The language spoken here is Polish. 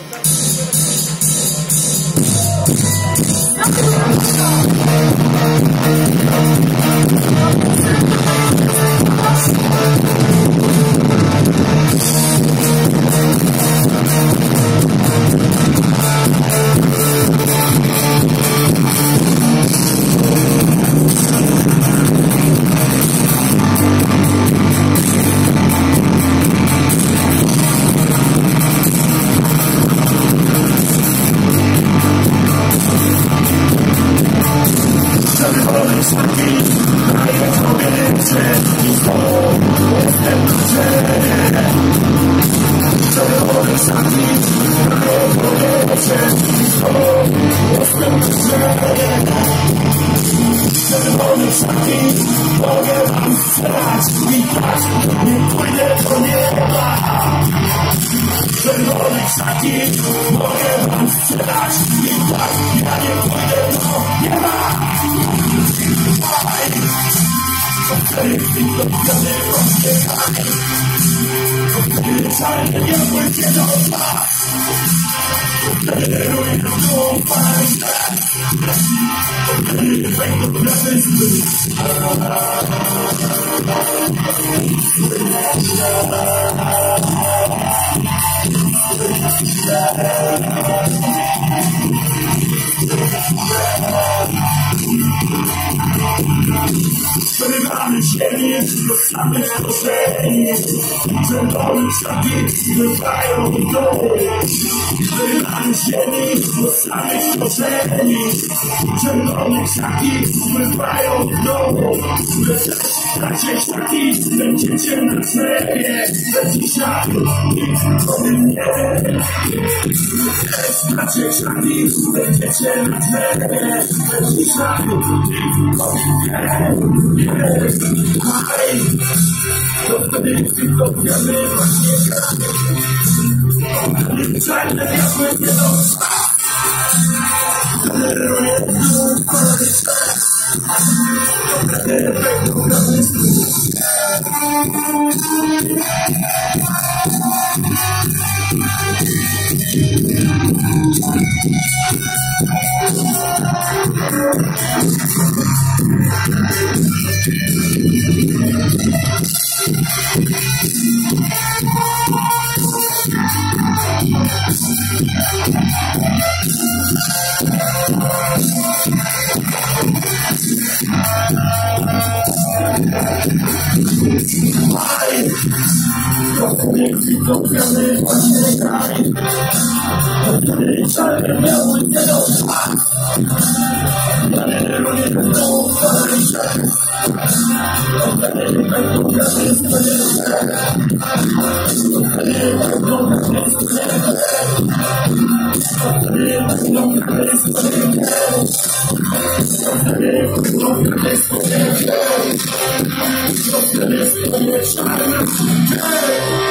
Przerywamy ziemię, dostamy stworzenie. Czerwone szlaki wypają w dół. Przerywamy ziemię, dostamy stworzenie. Czerwone szlaki wypają w dół. Bracie szlaki, będziecie na chlebie. Będzie siadł, nikt nie. Bracie szlaki, będziecie na chlebie. Będzie siadł, nikt nie. Hej, to wtedy tylko wiemy właśnie gramy. Czarne diabły nie dosta. Toleruję duchowy stres. Wtedy efektu gramy niech tylko wiemy właśnie gramy. Wtedy czarne miały nie dosta. Toleruję duchowy stres. Wtedy efektu gramy Hey!